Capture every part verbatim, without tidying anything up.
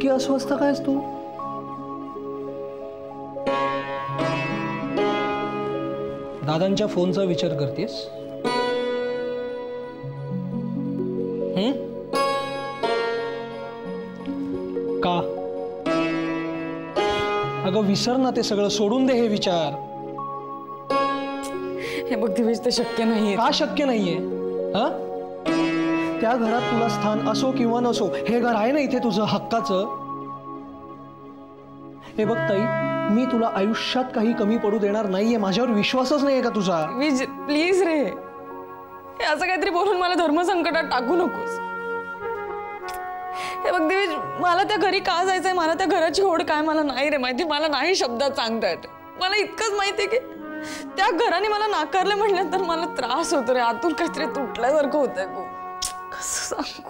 इतकी अस्वस्थ कायस तू? दादांच्या फोनचा विचार करतेस? हम्म? का? अगं विसर ना ते सगळं, सोडून दे हे विचार. हे बघ दिवेश, ते शक्य नाहीये. का शक्य नाहीये? हा? त्या घरात तुला स्थान असो किंवा नसो, हे घर आहे ना इथे तुझं हक्काचं. हे बघ ताई, मी तुला आयुष्यात काही कमी पडू देणार नाहीये. माझ्यावर विश्वासच नाहीये का तुझा? प्लीज रे, हे असं काहीतरी बोलून मला धर्मसंकटात टाकू नकोस. हे बघ दिवेश, मला त्या घरी का जायचंय, मला त्या घराची ओढ काय मला नाही रे माहिती. मला नाही शब्दात सांगता येत. मला इतकंच माहितीये की त्या घराने मला नाकारलं म्हटल्यानंतर मला त्रास होतो रे. आतून काहीतरी तुटल्यासारखं होतंय. कसं सांगू?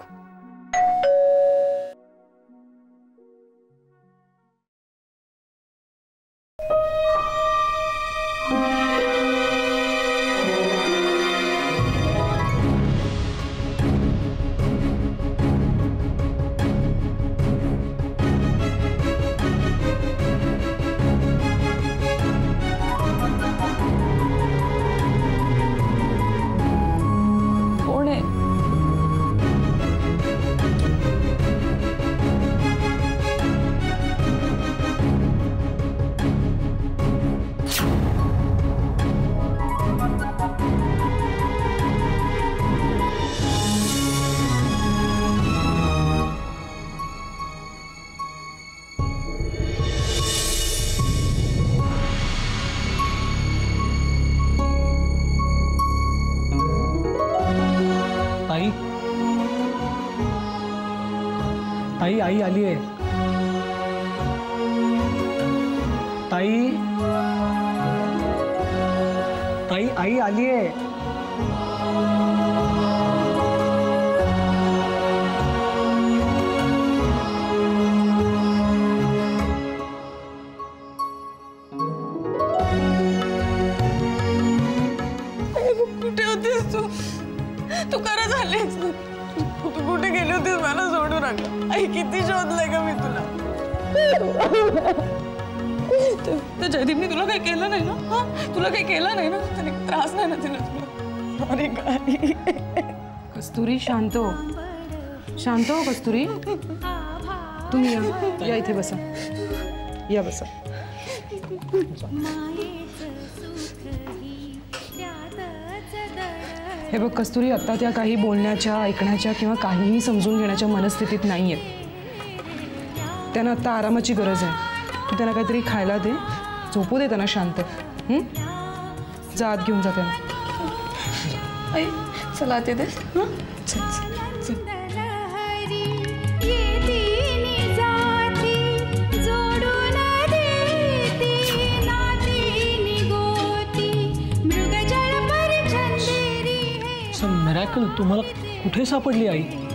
ताई, ताई आई आली आहे. ताई, ताई आई आली आहे. कुठे होतीस तू? तू खरं झालीस? तू कुठे गेली होतीस मला सोडू नका. आई किती शोधलंय का मी तुला. तर जयदीपने तुला काही केलं नाही ना? हा, तुला काही केलं नाही ना? त्याने त्रास नाही ना दिला तुला? अरे काय कस्तुरी, शांत हो, शांत हो कस्तुरी. तुम्ही या, या इथे बसा, या बसा. हे बघ कस्तुरी, आता त्या काही बोलण्याच्या, ऐकण्याच्या किंवा काहीही समजून घेण्याच्या मनस्थितीत नाहीये. त्यांना आता आरामाची गरज आहे. तू त्यांना काहीतरी खायला दे, झोपू दे त्यांना शांत. हम्म, जा आत घेऊन जा त्यांना. आई चला ते दे. चल चल. मिरॅकल तुम्हाला कुठे सापडली आई?